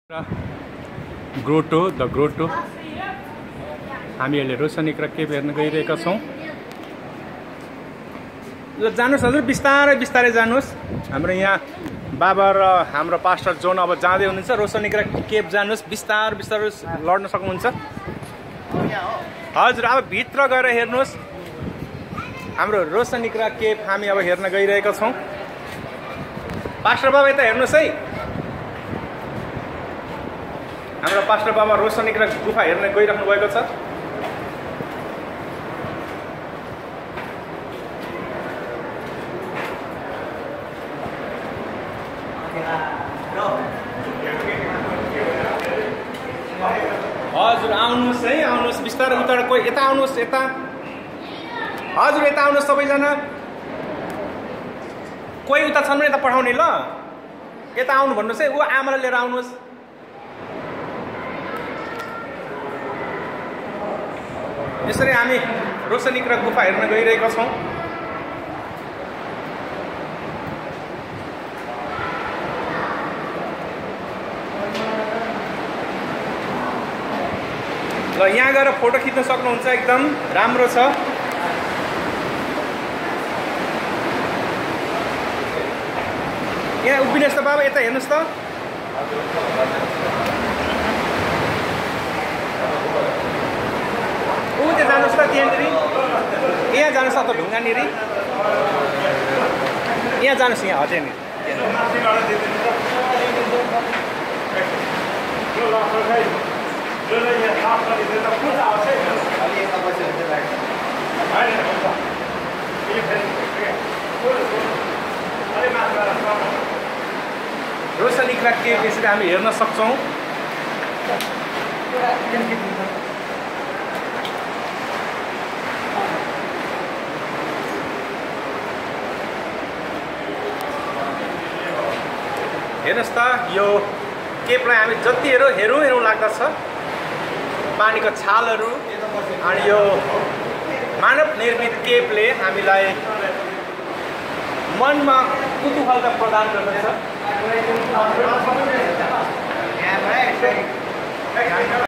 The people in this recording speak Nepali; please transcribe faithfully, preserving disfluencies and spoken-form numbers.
ग्रोटो द ग्रोटो हामीहरूले रोशनिक्रा केभ हेर्न गइरहेका छौँ। ल जानुहोस् हजुर, बिस्तारै बिस्तारै जानुहोस्। हाम्रो यहाँ बाबा र हाम्रो पास्टर जोन अब जाँदै हुनुहुन्छ। रोशनिक्रा केभ जानुहोस्, बिस्तार बिस्तारै लड्न सक्नुहुन्छ। हजुर, अब भित्र गएर हेर्नुहोस्। हाम्रो रोशनिक्रा केभ हामी अब हेर्न गइरहेका छौँ। पास्टर बाबा यता हेर्नुहोस् है। हाम्रो पास्टर बाबा रोशनिक्रा गुफा हेर्न गइराख्नु भएको छ। हजुर आउनुहोस् है, आउनुहोस् बिस्तारै उता। कोही यता आउनुहोस्, यता। हजुर यता आउनुहोस् सबैजना। कोही उता छन् भने यता पठाउने ल। यता आउनु भन्नुहोस् है। ऊ आमालाई लिएर आउनुहोस्। यसरी हामी रोशनिक्रा गुफा हेर्न गइरहेका छौँ। ल यहाँ गएर फोटो खिच्न सक्नुहुन्छ, एकदम राम्रो छ। यहाँ उभिनुहोस् त बाबा, यता हेर्नुहोस् त। ऊ त्यहाँ जानुहोस् त, त्यहाँनिर यहाँ जानुहोस् त, ढुङ्गानिर यहाँ जानुहोस्। यहाँ त्यहाँनिर रोशनिक्रा केभ यसरी हामी हेर्न सक्छौँ। हेर्नुहोस् त, यो केभलाई हामी जति हेरौँ हेरौँ हेरौँ लाग्दछ। पानीको छालहरू अनि यो मानव निर्मित केभले हामीलाई मनमा कुतूहलता प्रदान गर्दछ।